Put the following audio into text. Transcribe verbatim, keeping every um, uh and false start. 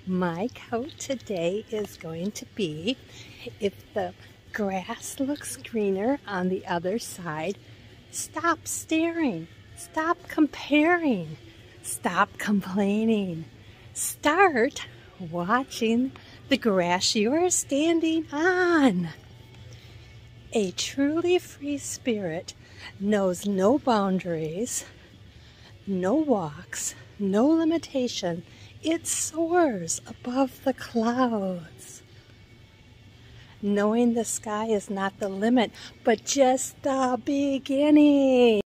My quote today is going to be, if the grass looks greener on the other side, stop staring, stop comparing, stop complaining. Start watching the grass you are standing on. A truly free spirit knows no boundaries, no walks, no limitation. It soars above the clouds. Knowing the sky is not the limit, but just the beginning.